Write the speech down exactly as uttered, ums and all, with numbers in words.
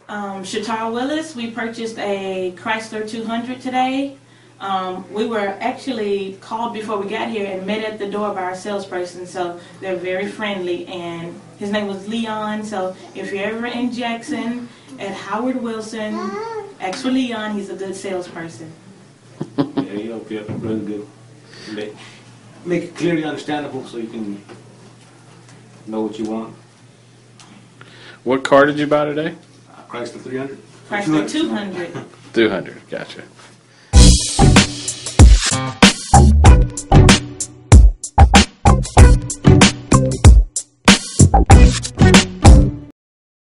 Um, Shatar Willis, we purchased a Chrysler two hundred today. Um, we were actually called before we got here and met at the door by our salesperson, so they're very friendly, and his name was Leon. So if you're ever in Jackson at Howard Wilson, ask for Leon. He's a good salesperson. Yeah, he'll be really good. Make, make it clearly understandable so you can know what you want. What car did you buy today? Uh, Chrysler three hundred. Chrysler two hundred. two hundred, gotcha.